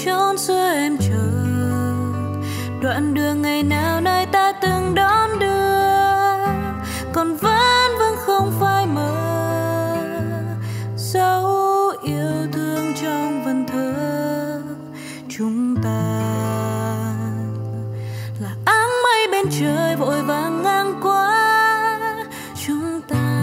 trốn giữa em chờ. Đoạn đường ngày nào nơi ta từng đón đưa, còn vẫn không phải mơ. Dấu yêu thương trong vần thơ chúng ta là áng mây bên trời vội vàng ngang qua. Chúng ta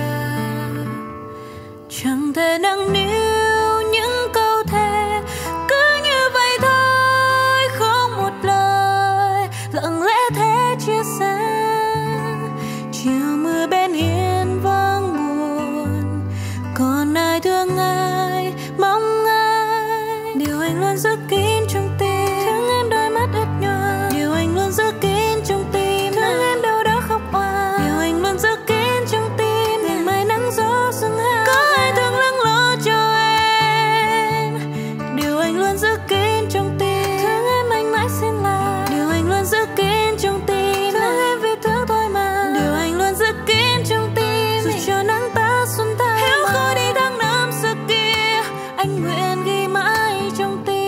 chẳng thể nâng niu những câu thề, cứ như vậy thôi không một lời, lặng lẽ thế chia sẻ. Chiều mưa bên hiên vang buồn, còn ai thương ai mong ai. Điều anh luôn giữ kín trong tim, thương em đôi mắt ướt nhòa. Điều anh luôn giữ kín trong tim, thương em đâu đó khóc oan. Điều anh luôn giữ kín trong tim, ngày mai nắng gió sương hạ. Có ai thương lắng lo cho em. Điều anh luôn giữ kín trong tim, thương em anh mãi xin là. Điều anh luôn giữ kín trong tim, thương em vì thương thôi mà. Điều anh luôn giữ kín trong tim, dù cho nắng ta xuân thay héo khô đi tháng năm xưa kia, anh nguyện ghi mãi trong tim.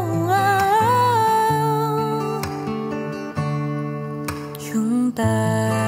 Chúng ta